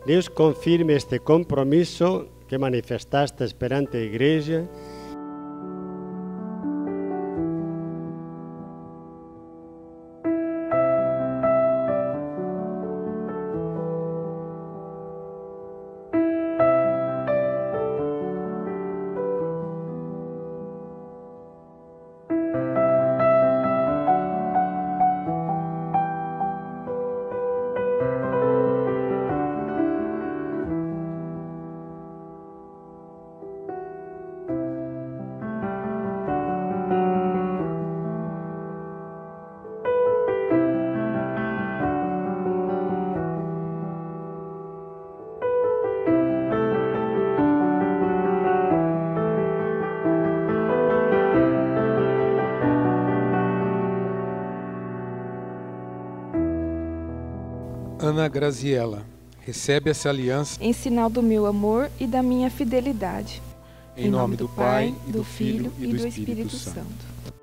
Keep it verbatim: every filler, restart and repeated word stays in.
Deus confirme este compromisso que manifestastes perante a Igreja. Ana Graziella, recebe essa aliança em sinal do meu amor e da minha fidelidade. em nome do Pai, e do Filho e do Espírito Santo.